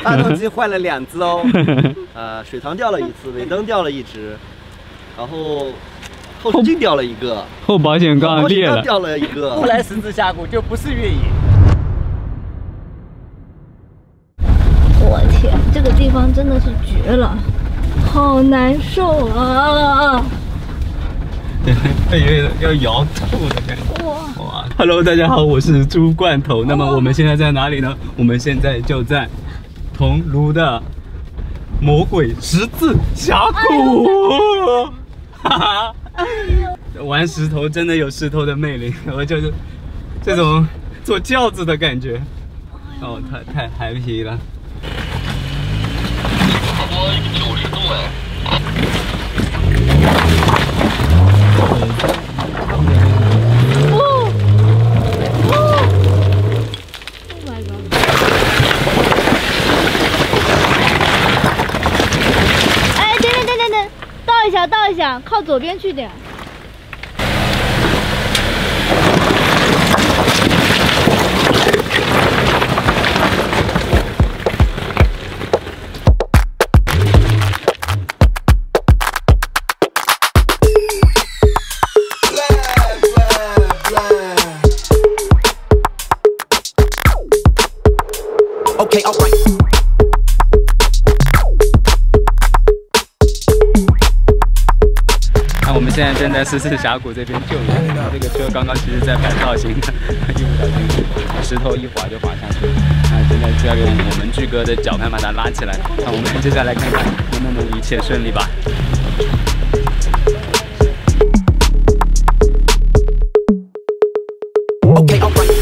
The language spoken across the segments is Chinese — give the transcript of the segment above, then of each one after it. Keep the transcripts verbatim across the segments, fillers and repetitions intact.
发动机换了两只哦，呃，水塘掉了一次，尾灯掉了一只，然后后视镜掉了一个， 后保险杠裂了， 掉了一个。 不来十字峡谷就不是越野。 我天，这个地方真的是绝了，好难受啊！ 对，要摇吐的感觉。哇哇 ！Hello， 大家好，我是猪罐头。那么我们现在在哪里呢？我们现在就在桐庐的魔鬼十字峡谷。哈哈，玩石头真的有石头的魅力，我就是这种坐轿子的感觉。哦，太太 happy 了。 差不多九十度哎。 倒一下，倒一下，靠左边去点。 Okay, all right. 我们现在正在十字峡谷这边救援，这个车刚刚其实在摆造型，一不小心石头一滑就滑下去了。那现在就要用我们巨哥的脚盘把它拉起来。那我们接下来看看能不能一切顺利吧。 Okay, all right.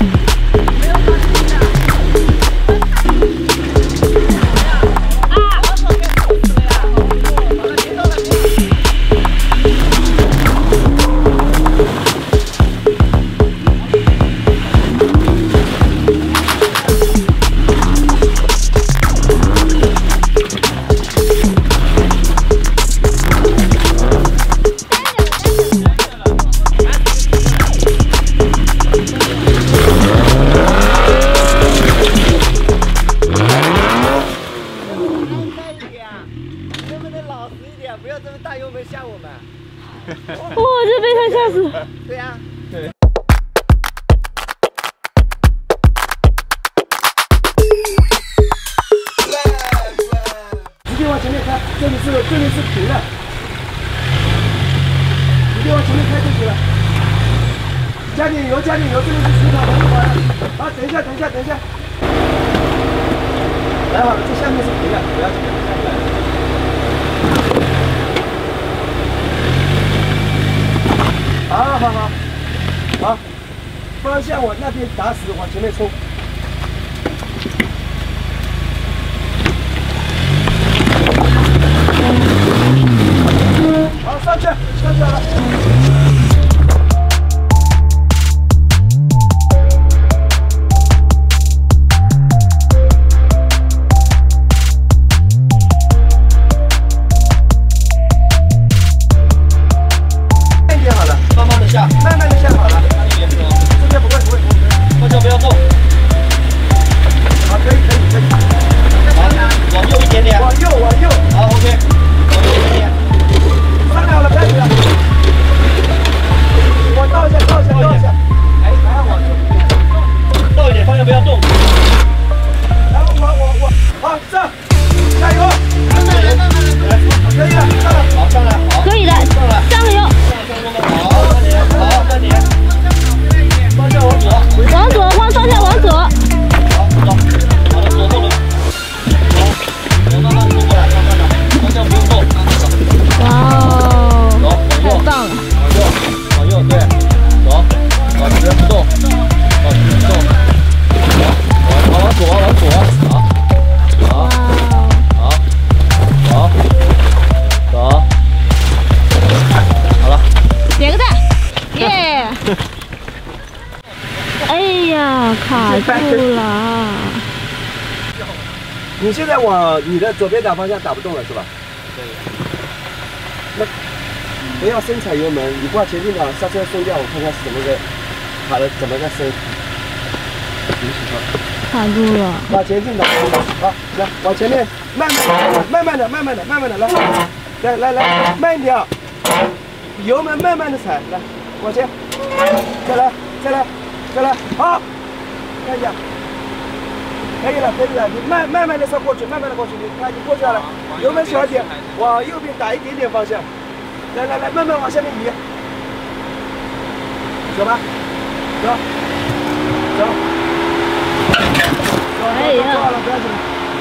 不要这么大油门吓我们！ 哇，这被他吓死了。 对呀、啊，对。直接往前面开，这里是这里是平的，直接往前面开就行了。加点油，加点油，这里是石头，很滑的。啊，等一下，等一下，等一下。来好了，这下面是平的，不要紧，下不来。 好，好，好，好，方向往那边打死，往前面冲。好，上去，上去了。 慢慢的下好了，这边不会，不会，不会，方向不要动。好，可以，可以，可以。好，往右一点点。往右，往右。好 ，OK。往右一点。上来好了，开始了。我倒一下，倒一下，倒一下。哎，还要往右。倒一点，方向不要动。然后我我我，好上，加油！慢慢来，慢慢来，可以了，上来，好上来，好。可以的，上来，加油！好。 好，慢点，方向往左， 往左，往方向往左。 好，走，好了，左后轮，走，走，慢慢走过来，慢慢的，方向不用动，慢慢走。 哇哦， 走，往右， 太棒了， 往右，往右，对，走，保持不动，保持不动，往往左，往左，好，好，好，走，走，好了， 点个赞。 耶！哎呀，卡住了！ 你现在往你的左边打方向打不动了是吧？对。那不要深踩油门，你挂前进档，刹车松掉，我看看是怎么个卡的，怎么个升。停止卡住了。 往前进的，好，来往前面，慢慢慢慢的，慢慢的，慢慢的，来，来来来，慢一点啊，油门慢慢的踩，来，往前，再来，再来，再来，好，看一下，可以了，可以了，你慢慢慢的上过去，慢慢的过去，你看你过去了，油门小一点，往右边打一点点方向，来来来，慢慢往下面移，走吧，走，走。 哎呀！ 好了，不要紧了。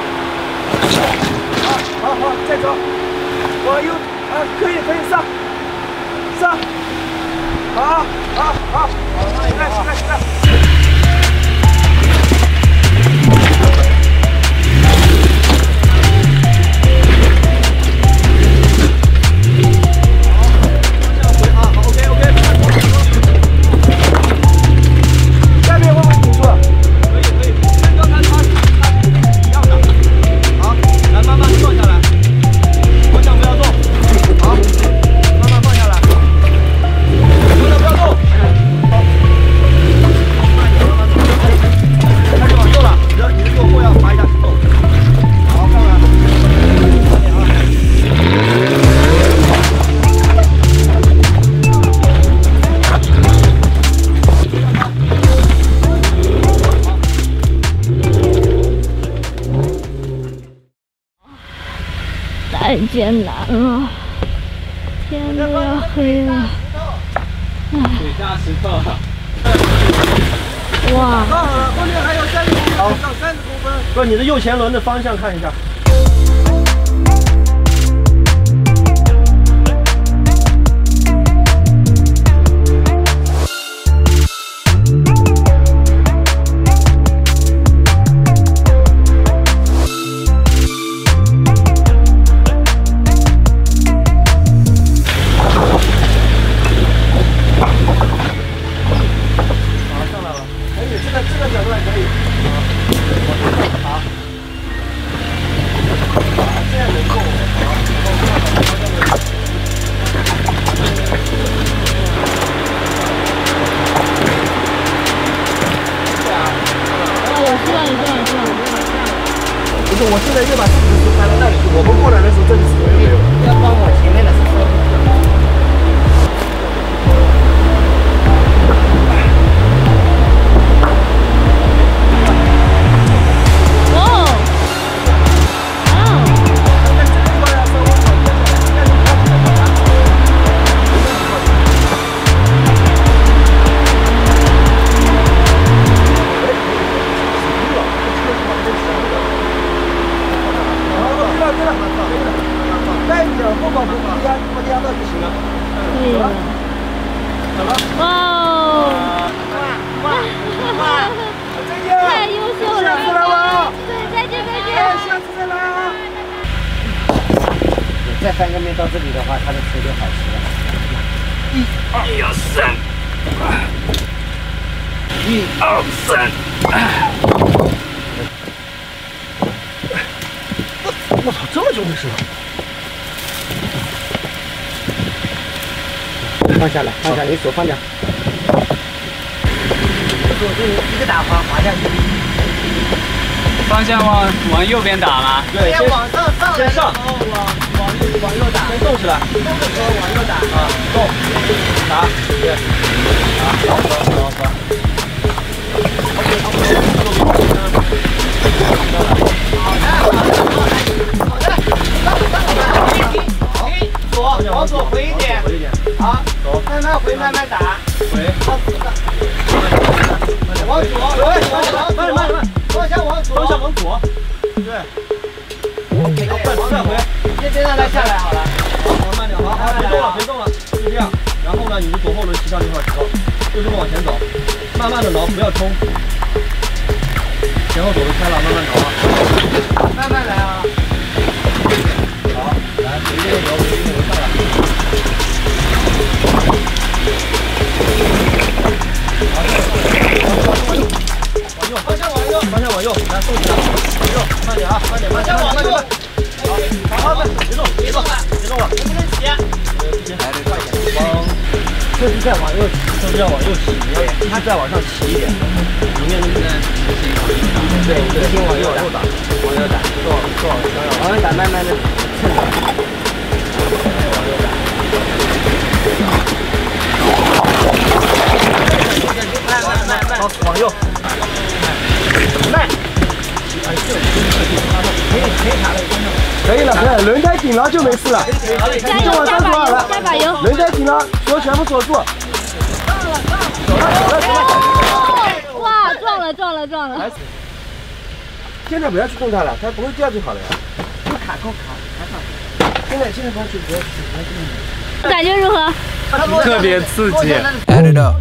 好，好，好，再走。往右，啊，可以，可以上，上。好，好，好，起来，起来，起来。 太艰难了，天都要黑了。 水下石头。 哇！ 好了，后面还有三十公分到三十公分。不，你的右前轮的方向看一下。我现在又把这个石头搬到那里去，我们过来的时候这里石头没有。 要帮我前面的石头。 哇！ 带一点后保护不压不压到就行了。 可以了。 走了。 哇哦！ 哇哇！ 再见。 太优秀了！ 下次来玩啊！ 对，再见再见。 下次再来啊！ 再翻个面到这里的话，它的车就好吃了。 一二三，一二三。 我操，这么久没事了。 放下来，放下，你手放掉。手就一个打滑滑下去。 方向往往右边打吗？ 对，先往上上先上， 往往右往右打， 先动起来， 动的时候往右打啊，动，打，对，啊，好，好，好，好。 好的，好的，好的，停停，左往左回一点， 回一点， 好， 走， 慢慢回，慢慢打， 回， 往左， 回， 往左， 慢慢慢， 方向往左， 方向往左，对，好，快再回， 先先让它下来好了， 好，慢点，好，好，别动了，别动了，就这样，然后呢，你的左后轮骑上这块石头，就这么往前走，慢慢的挠，不要冲，前后左轮开了，慢慢挠啊， 慢慢来啊。 好，来，回这个油，回这个油上来。往右，方向往右，方向往右，来动起来，往右，慢点啊，慢点，慢点，慢点，好，好，慢，别动，别动了，别动了， 不能骑啊， 来，快一点，往，这是再往右骑，这是要往右骑，你要它再往上骑一点，你面就是对，直行往右打，往右打，左左往右打，慢慢的蹭着，往右打。慢慢慢慢，好，往右，慢。可以可以卡了， 可以了，可以，轮胎紧了就没事了。 加油，加把油，加把油。 轮胎紧了，手全部锁住。走了走了走了。 哇，撞了撞了撞了。 现在不要去动它了，它不会掉就好了呀。就卡扣卡卡卡。现在现在不要去，不要去，不要去。 感觉如何？ 特别刺激。 Add it up.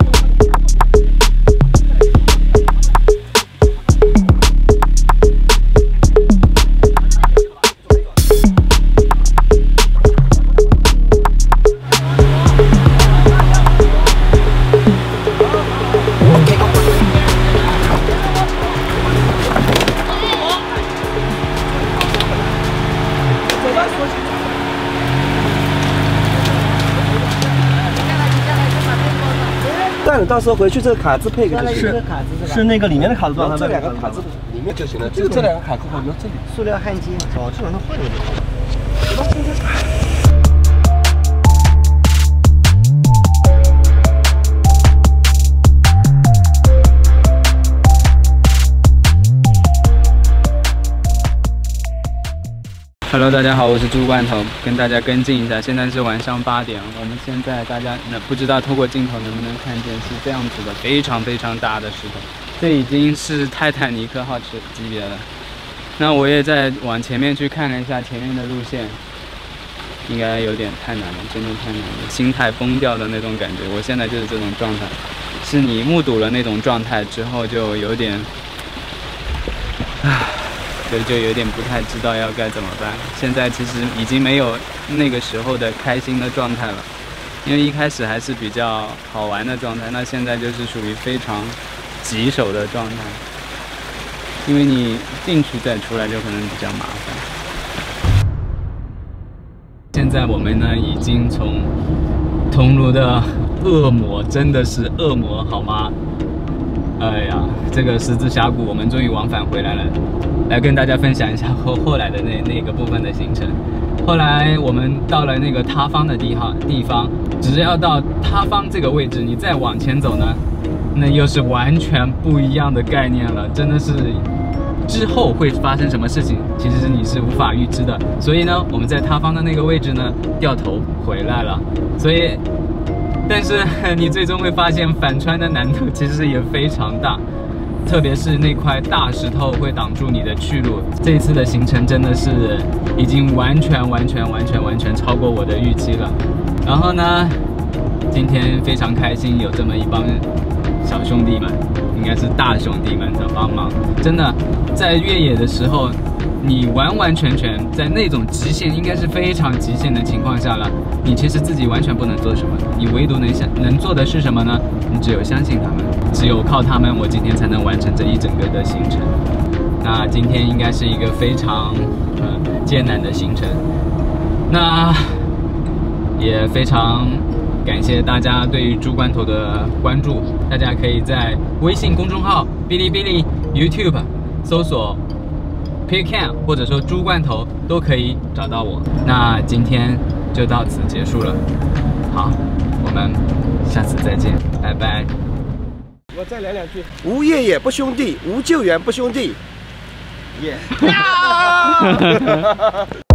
但你到时候回去这个卡字配个就行。 是卡子是那个里面的卡字断，它这两个卡字里面就行了。这这两个卡扣好，你要这里。 塑料焊接，哦，这种它换一个。 Hello， 大家好，我是猪罐头，跟大家跟进一下，现在是晚上八点，我们现在大家那不知道透过镜头能不能看见是这样子的，非常非常大的石头，这已经是泰坦尼克号级别了。那我也在往前面去看了一下前面的路线，应该有点太难了，真的太难了，心态崩掉的那种感觉。我现在就是这种状态，是你目睹了那种状态之后，就有点，唉。就就有点不太知道要该怎么办。现在其实已经没有那个时候的开心的状态了，因为一开始还是比较好玩的状态，那现在就是属于非常棘手的状态，因为你进去再出来就可能比较麻烦。现在我们呢已经从桐庐的恶魔，真的是恶魔好吗？哎呀，这个十字峡谷我们终于往返回来了，来跟大家分享一下后后来的那那个部分的行程。后来我们到了那个塌方的地方地方，只要到塌方这个位置，你再往前走呢，那又是完全不一样的概念了，真的是之后会发生什么事情，其实是你是无法预知的。所以呢，我们在塌方的那个位置呢，掉头回来了，所以。但是你最终会发现反穿的难度其实也非常大，特别是那块大石头会挡住你的去路。这一次的行程真的是已经完全完全完全完全超过我的预期了。然后呢，今天非常开心有这么一帮小兄弟们，应该是大兄弟们的帮忙。真的，在越野的时候，你完完全全在那种极限，应该是非常极限的情况下了，你其实自己完全不能做什么，你唯独能想能做的是什么呢？你只有相信他们，只有靠他们，我今天才能完成这一整个的行程。那今天应该是一个非常呃艰难的行程，那也非常感谢大家对于猪罐头的关注，大家可以在微信公众号、哔哩哔哩、YouTube 搜索 Picam 或者说猪罐头都可以找到我。那今天就到此结束了，好，我们下次再见，拜拜。 我再来两句：无越野不兄弟，无救援不兄弟。耶、yeah.